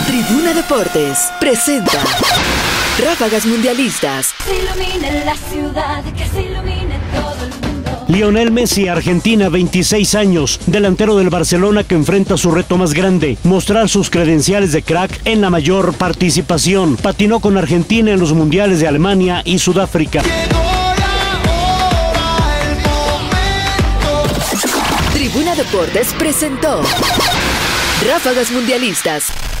Tribuna Deportes presenta Ráfagas Mundialistas. Se ilumine la ciudad, que se ilumine todo el mundo. Lionel Messi, Argentina, 26 años, delantero del Barcelona que enfrenta su reto más grande, mostrar sus credenciales de crack en la mayor participación. Patinó con Argentina en los mundiales de Alemania y Sudáfrica. Tribuna Deportes presentó Ráfagas Mundialistas.